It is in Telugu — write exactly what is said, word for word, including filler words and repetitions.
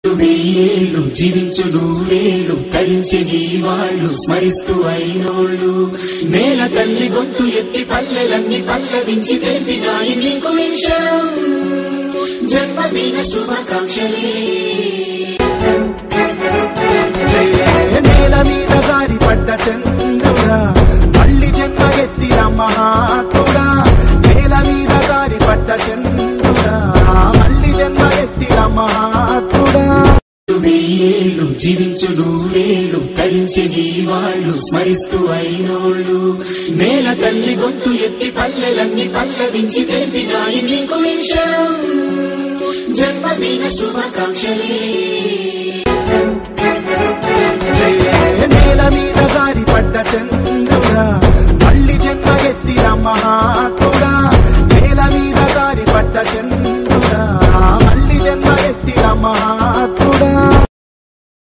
వెయ్యేళ్ళు జీవించు నూరేళ్ళు తరించే నీ వాళ్ళు స్మరిస్తూ అయినోళ్ళు నేల తల్లి గొంతు ఎత్తి పల్లెలన్నీ పల్లవించి తెలిపినాయి నీకు విషయం జన్మదిన శుభాకాంక్షలే నేల మీద జారి పడ్డ చంద్రుడా మళ్ళీ జన్మ ఎత్తిన మహాత్ముడా నేల మీద జారి పడ్డ చంద్రుడా మళ్ళీ జన్మ ఎత్తిన మహాత్ముడా వెయ్యేళ్ళు జీవించు నూరేళ్ళు తరించే నీ వాళ్ళు స్మరిస్తూ అయినోళ్ళు నేల తల్లి గొంతు ఎత్తి పల్లెలన్నీ పల్లవించి తెలిపినాయి నీకు విషయం జన్మదిన శుభాకాంక్షలే నేల మీద జారి పడ్డ చంద్రుడా మళ్ళీ జన్మ ఎత్తిన మహాత్ముడా నేల మీద జారి పడ్డ చంద్రుడా